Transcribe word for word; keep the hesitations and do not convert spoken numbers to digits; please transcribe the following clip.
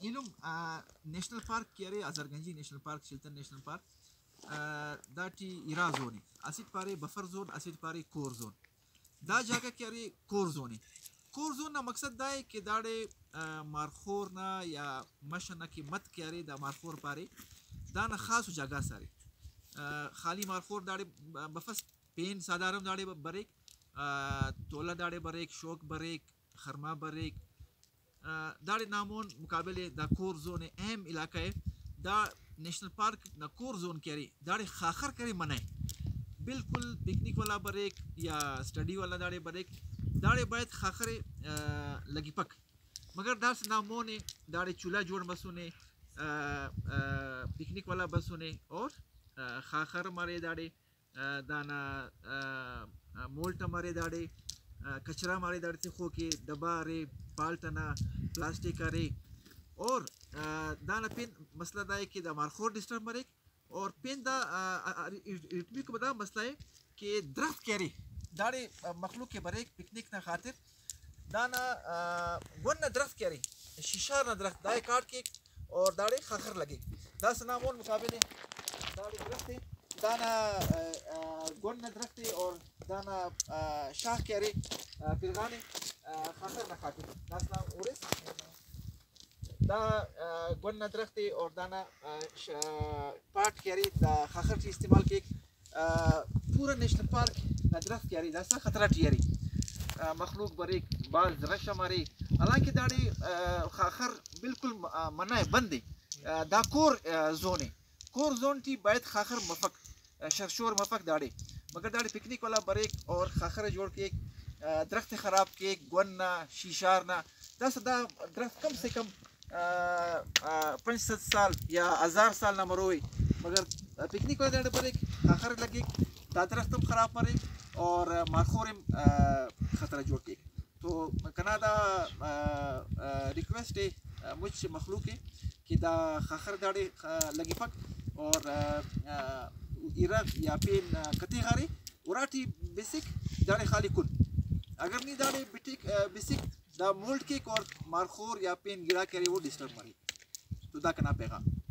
इलुम national park कियारे अजरगंजी national park शिल्टन नेशनल पार्क दाटी इरा जोन असिट पारे बफर जोन असिट पारे कोर जोन दा जगह कियारे कोर जोन कोर जोन ना मकसद दा है कि दाड़े मारखोर ना या मशना की मत कियारे दा मारखोर पारे दा ना खास जगह सारे खाली मारखोर दाड़े बफस पेन साधारण दाड़े बरेक तोला दाड़े बरेक शोक बरेक खरमा बरेक दाड़े नामोन मुकाबले दा कोर जोन अहम इलाका है दा नेशनल पार्क ना कोर जोन क्यारी दाड़े खाखर करे मनाए बिल्कुल पिकनिक वाला बरेक या स्टडी वाला दाड़े बरेक दाड़े बैठ खाखरे लगी पक मगर दास नामों ने दाड़े चूल्हा जोड़ बसुने पिकनिक वाला बसुने और खाखर मारे दाड़े दाना मोल्ट मारे दाड़े कचरा मारे दाड़े से खो के डब्बा रे पाल्टना प्लास्टिक रे और दाना पेन मसला दा है कि दा मारखोर डिस्टर्ब मरे और पेन दा इटमी को बता मसला है कि दरख्त कैरी दाड़े मखलूक के बरेक पिकनिक ना खातिर दाना वन ना दरख्त कैरी शीशा ना दरख्त दाए काट के और दाड़े खाखर लगे दस नामोन मुकाबले दाड़े दरख्त है दाना गोन ना दरख्त है और दाना शाह कैरी पिरगाने खाखर ना खातिर दस नाम उड़े दा गोन ना दरख्त है और दाना पाट कैरी दा खाखर की इस्तेमाल के पूरा नेशनल पार्क ना दरख्त कैरी दासा खतरा टियरी मखलूक बरेक बाल रश हमारे हालांकि दाड़े खाखर बिल्कुल मना है बंद है दा कोर जोन है कोर जोन की बैत खाखर मफक शरशोर मफक दाड़े मगर दाड़े पिकनिक वाला बरेक और खाखर जोड़ के दरख्त खराब के गोन्ना शीशारना दस दा दरख्त कम से कम पाँच सत साल या हज़ार साल ना मरोए मगर पिकनिक वाले दाड़े बरेक खाखर लगे दा दरख्त तुम खराब मरे और मारखोर खतरा जोड़ के तो कनाडा रिक्वेस्ट है मुझ मखलूक है कि दा खाखर दाड़े लगी पक और इरक या पेन कते हारे उराटी बेसिक दाड़े खाली कुल अगर नहीं दाड़े बिटिक बेसिक दा मोल्ड केक और मारखोर या पेन गिरा करे वो डिस्टर्ब मारे तो दा कना पैगाम